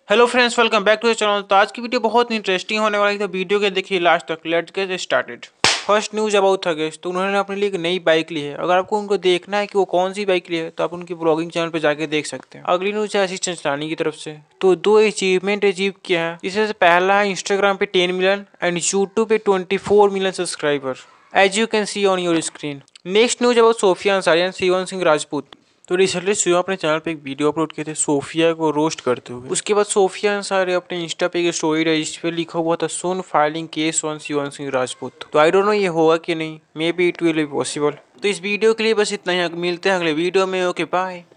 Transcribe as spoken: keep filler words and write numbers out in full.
Hello friends, welcome back to the channel. तो आज की वीडियो बहुत इंटरेस्टिंग होने वाली है, तो वीडियो के देखिए लास्ट तक। Let's get started. First news about Thugesh. तो उन्होंने अपने लिए एक नई बाइक ली है। अगर आपको उनको देखना है कि वो कौन सी बाइक ली है तो आप उनकी ब्लॉगिंग चैनल पर जाके देख सकते हैं। अगली न्यूज है आशीष चंचलानी की तरफ से। तो दो अचीवमेंट अचीव किया है, जिसमें से पहला है इंस्टाग्राम पे टेन मिलियन एंड यूट्यूब पे twenty four million subscriber, as you can see on your screen. Next news about Sofia Ansari and Shivam Singh Rajput. तो रिसेंटली शिवम अपने चैनल पे एक वीडियो अपलोड किए थे सोफिया को रोस्ट करते हुए। उसके बाद सोफिया अंसारी अपने इंस्टा पे एक स्टोरी रही जिस पे लिखा हुआ था soon filing case on Shivam Singh Rajput. तो आई डोंट नो ये होगा कि नहीं, may be it will be possible. तो इस वीडियो के लिए बस इतना ही, मिलते हैं अगले वीडियो में। Okay bye.